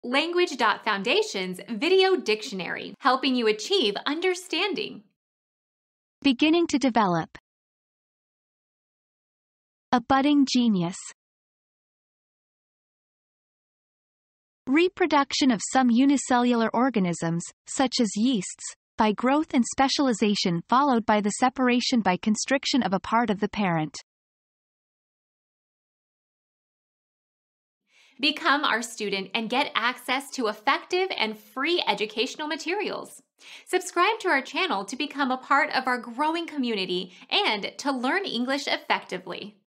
Language.Foundation's Video Dictionary, helping you achieve understanding. Beginning to develop. A budding genius. Reproduction of some unicellular organisms, such as yeasts, by growth and specialization followed by the separation by constriction of a part of the parent. Become our student and get access to effective and free educational materials. Subscribe to our channel to become a part of our growing community and to learn English effectively.